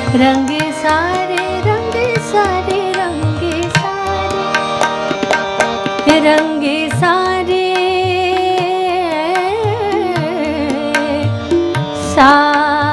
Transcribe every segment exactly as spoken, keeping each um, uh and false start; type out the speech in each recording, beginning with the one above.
रंगे सारे रंगे सारे रंगे सारे रंगे सारे सारे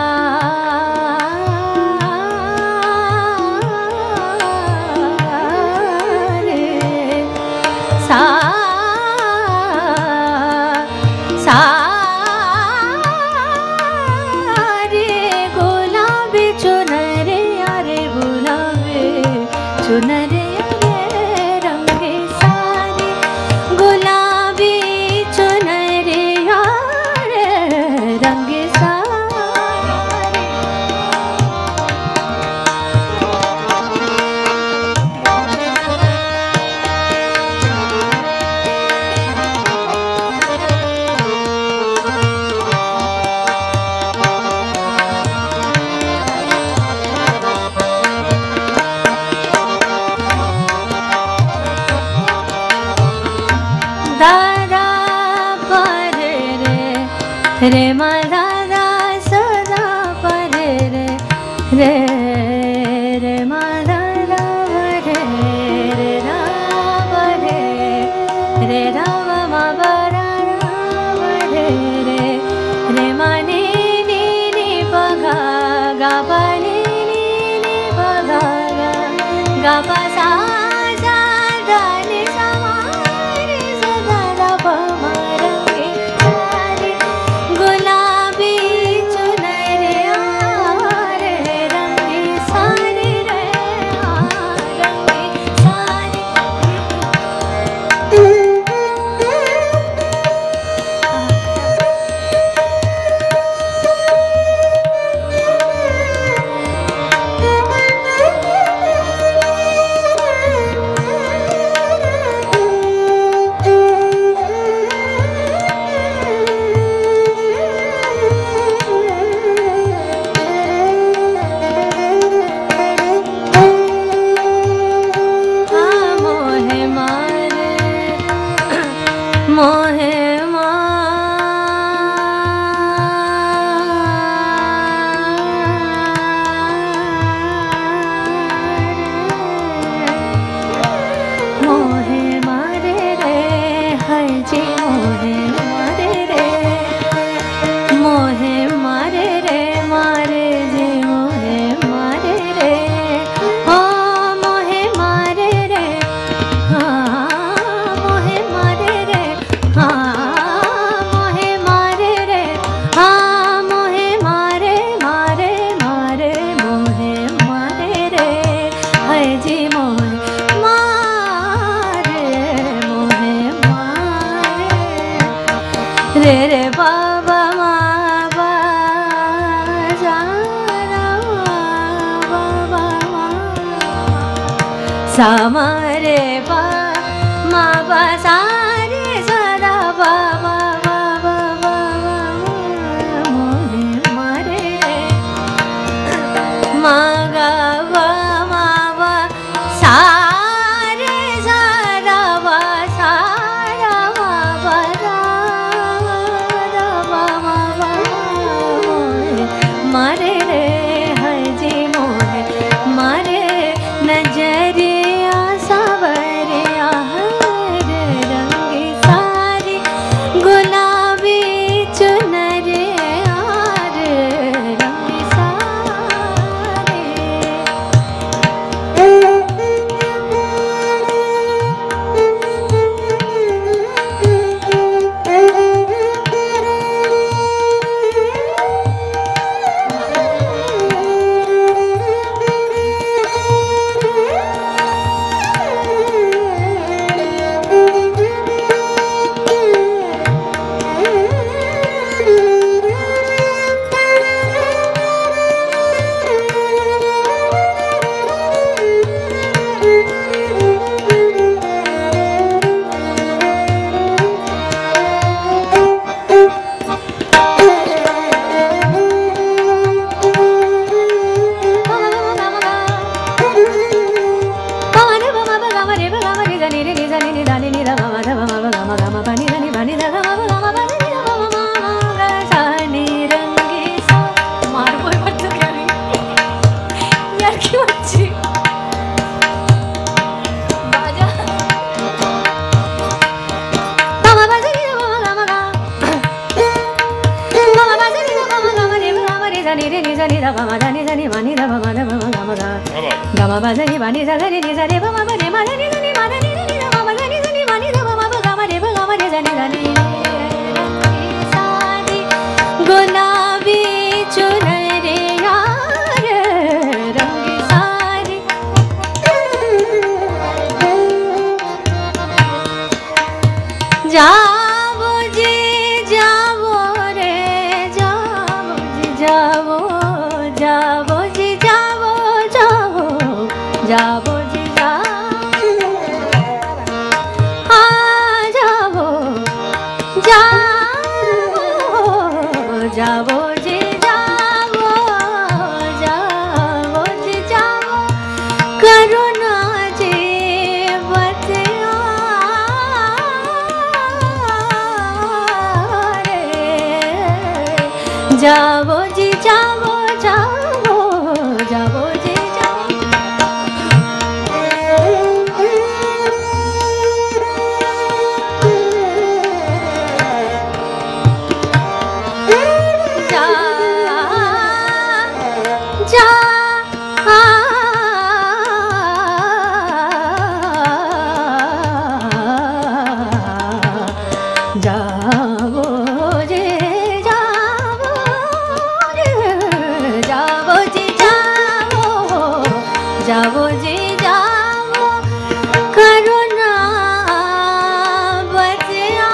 रे मा धा धा सदा परे रे रे रे मा धा धा रे रे रा रे रे रा मा ब रा रे रे रे मा नि नि नि प गा गा प नि नि नि प गा गा गा प सा सा धा नि सा मा रे सा धा धा प मा रंगे सारे गुलाबी चुनरिया रे रंगे सारे रे रंगे सारे सा मा रे पा मा पा सा रे सा धा पा मा मा मा मा मोहे मारे रे मा गा वा मा वा सा रे सा धा पा सा धा मा पा धा धा पा मा मा मोहे मारे रे हर जी मोहे मारे नजरिया सावरे da ba ma da ni da ni ma ni da ba ma da ba ma ga ma ga ga ma ba da ni ba ni da da ni ni da re ba ma ba re ma da ni da ni ma da ni da ni da ma ba da ni da ni ma ni da ba ma ba ga ma re ba ga ma re da ni da ni सादी गुलाबी चुनरिया रंग सारी जाओ जी जाओ रे जाओ जी जाओ जाओ जी जाओ जाओ जाओ जी जाओ हाँ जाओ जाओ जाओ जी जाओ जाओ जी जाओ करुणा जी बतिया जाओ जी जाओ जाओ जाओ जी जाओ जा जा जाओ जी जाओ जाओ जी जाओ जाओ जी जाओ करुणा बतिया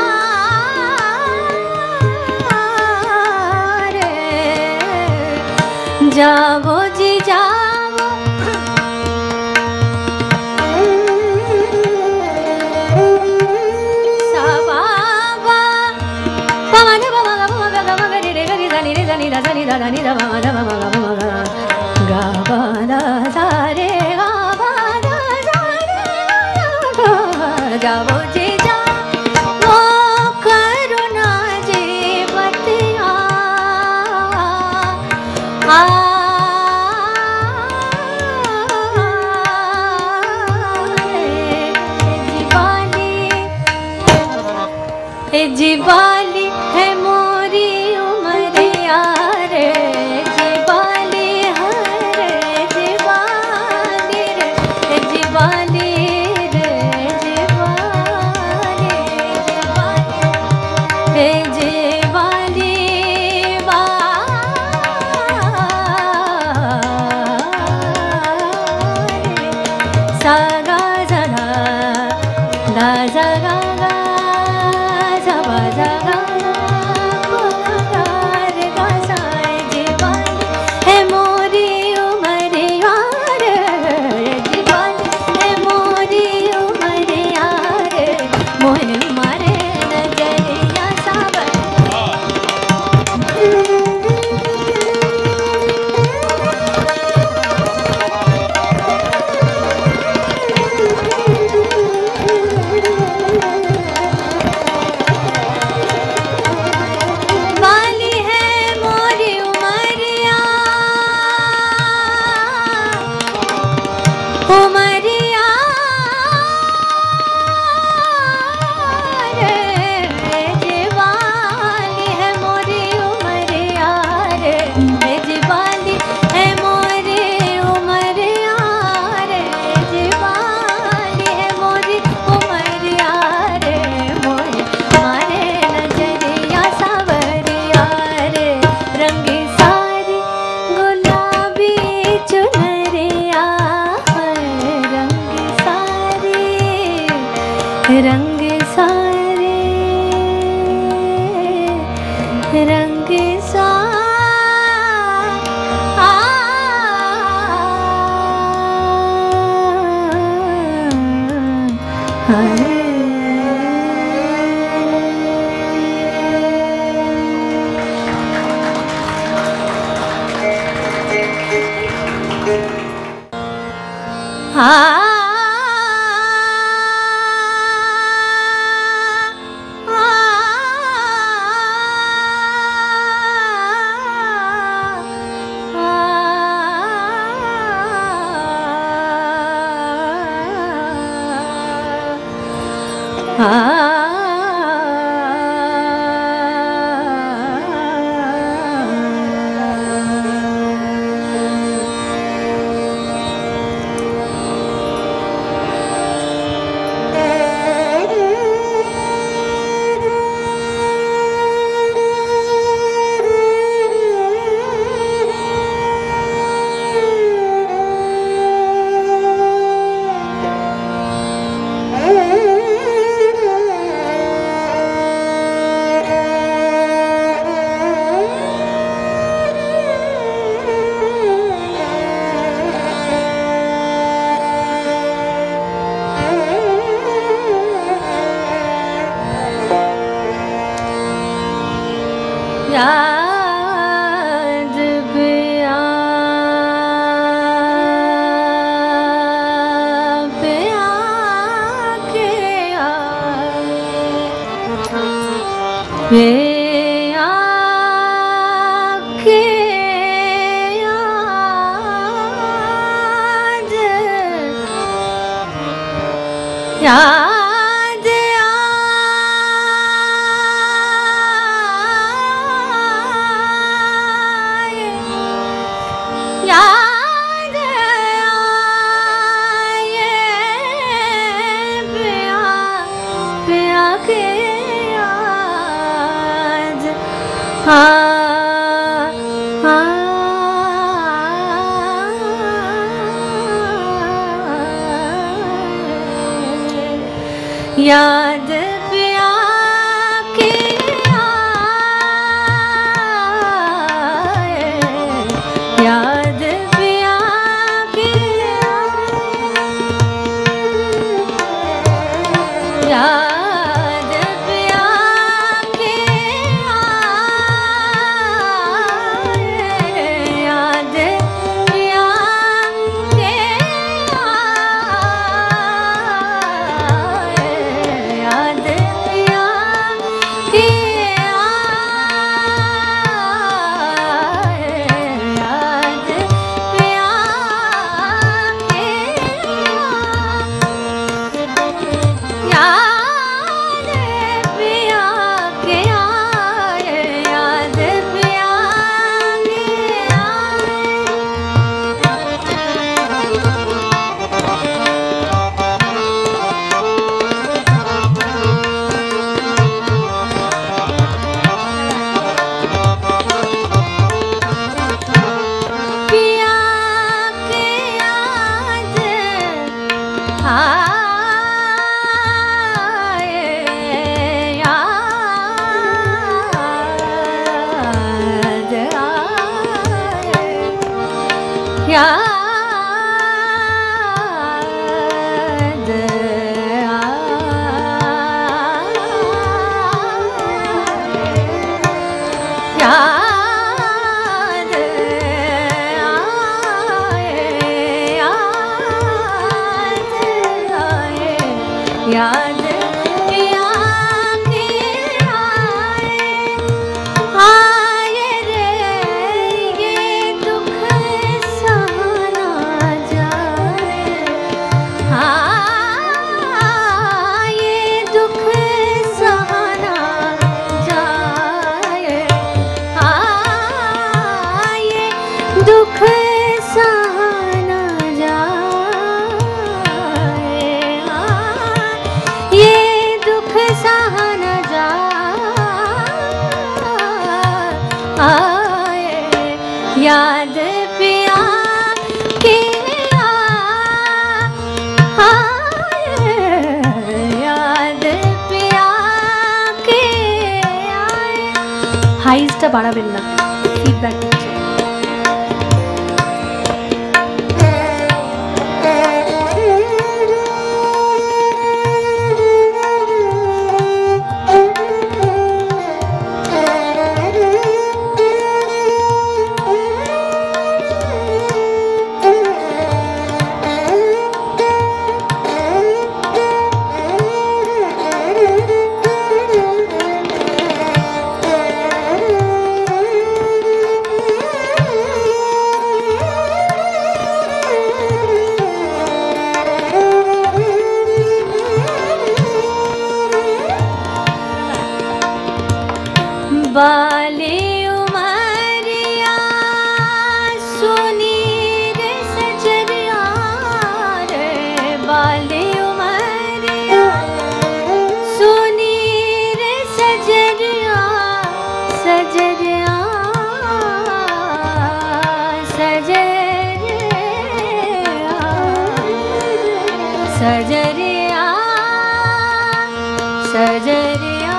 रे जाओ जी जाओ सा बाबा पामा दा पामा गा पामा गा गा मा गा रे रे गा रे दा नि रे दा नि दा दा नि दा दा नि दा पामा दा पामा गा पामा गा गा बा दा सा रे गा बा दा सा रे गा जाओ जी जाओ करुणा जी बतिया आ जीवाली है मोरी उमरिया रे जीवाली है रे जीवाली रे जीवाली रे जीवाली जीवाली है जीवाली बा सा गा सा धा धा सा गा गा सा बा सा गा मा गा रे गा सा जीवाली है मोरी उमरिया रे जीवाली है मोरी उमरिया रे मोहे मारे नजरिया सावन वाली है मोरी उमरिया उमरिया रे जीवाली है मोरी उमरिया रे जीवाली है मोरी उमरिया रे जीवाली है मोरी उमरिया रे मोहे मारे नजरिया सावरिया रे रंगी सारी गुलाबी चुनरिया रंगी सारी रंग सारे रंग सा आ याद आए, याद आए पिया, पिया के याद आए। याद पिया के आए, याद पिया के आए, याद पिया के आए, याद पिया के याद पिया के आए, याद पिया के याद पिया के आए, याद पिया पिया के याद आए, याद आए, याद आए, याद आए, याद पिया के आए, आए रे ये दुख सहना जाए, आए दुख सहना जाए, आए दुख सहना जाए, ये दुख सहना जाए, याद पिया के आए, याद पिया के आए। হাইজটা বাড়াবেন না, ফিডব্যাক দিচ্ছে। बाली उमरिया सुनी रे सजरिया रे, बाली उमरिया सुनी रे सजरिया, सजरिया सजरिया सजरिया सजरिया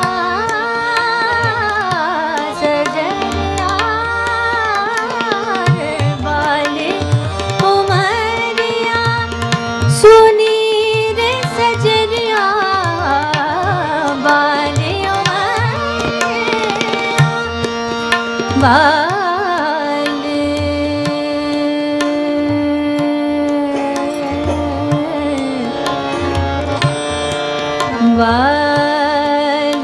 सजरिया रे, बाली उमरिया सुनी रे सजरिया, बाली उमरिया बाली बाली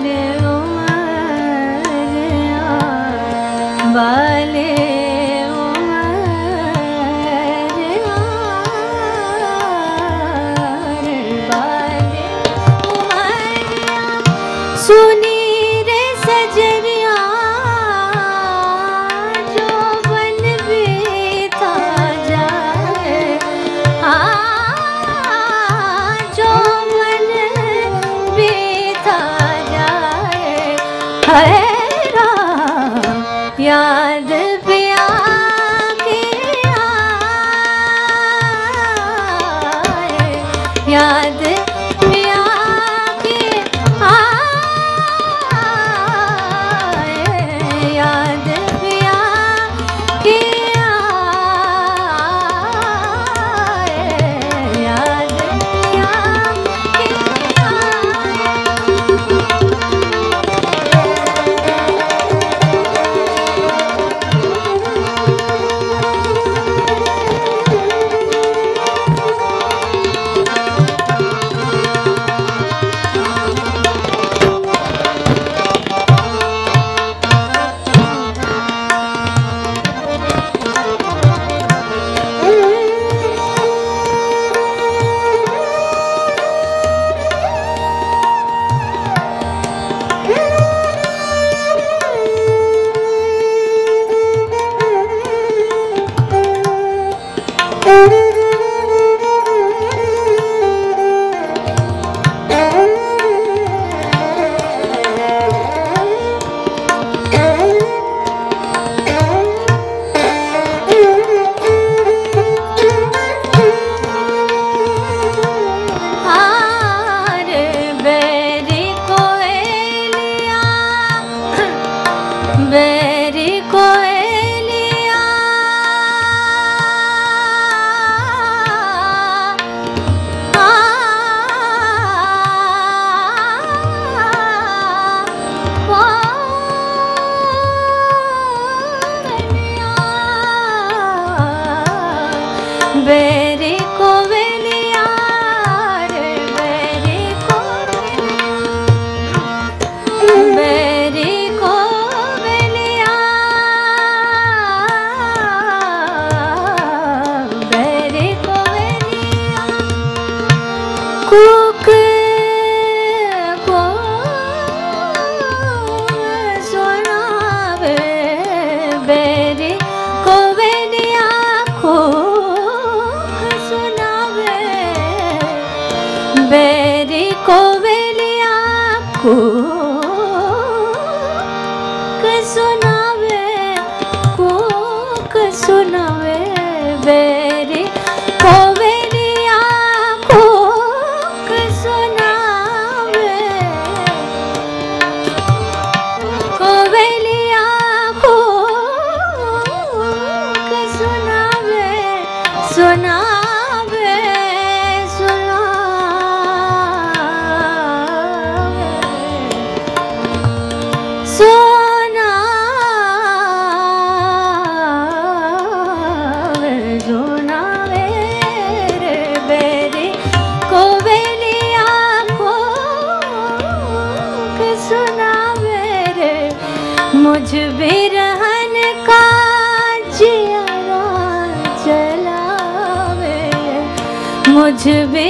मुझ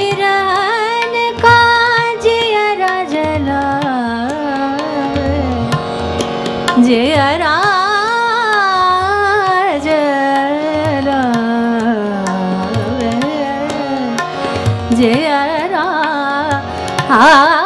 बिरहन का जियरा जलावे, जियरा जलावे, जियरा आ